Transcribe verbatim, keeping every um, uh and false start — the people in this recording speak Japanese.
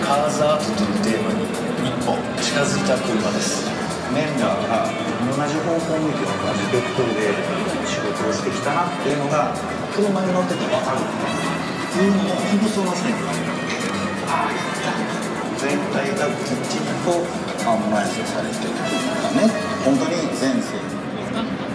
カーズアートというテーマに一歩近づいた車です。 メンバーが同じ方向向いて同じベクトルで仕事をしてきたなっていうのが車に乗ってて分かるっていうのも本当その線が全体がきっちりとアンバランスされてるというかね、本当に前世